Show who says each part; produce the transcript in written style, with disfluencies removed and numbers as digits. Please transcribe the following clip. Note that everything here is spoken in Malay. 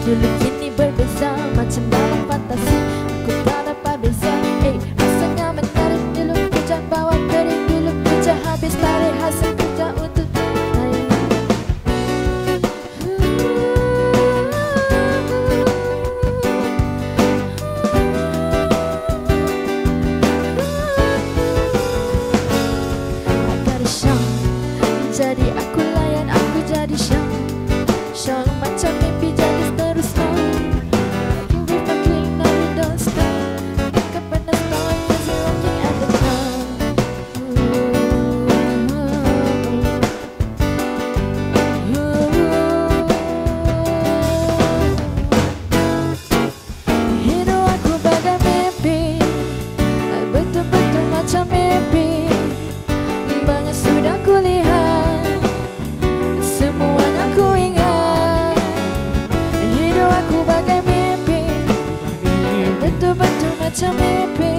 Speaker 1: Dulu kini berbeza macam dalam fantasi. Aku tak dapat beza, rasanya menarik. Dulu kerja bawa kering, dulu kerja habis tarik hasil kerja untuk jadi aku layan, aku jadi Syang. Syang macam mimpi jadi seterusnya. You with my clean, now you don't stop. Bukan pernah stop, cause you're working at the time. Hidup aku bagai mimpi, betul-betul macam mimpi. Banyak sudah kulihat, semuanya ku ingat. Hidup aku bagai mimpi, betul-betul macam mimpi.